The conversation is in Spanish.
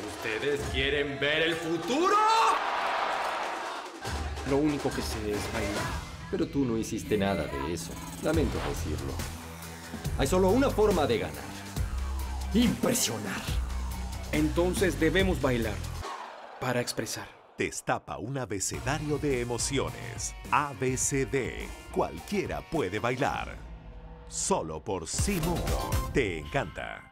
¿Ustedes quieren ver el futuro? Lo único que sé es bailar. Pero tú no hiciste nada de eso. Lamento decirlo. Hay solo una forma de ganar. Impresionar. Entonces debemos bailar para expresar. Destapa un abecedario de emociones. ABCD. Cualquiera puede bailar. Solo por Simundo. Te encanta.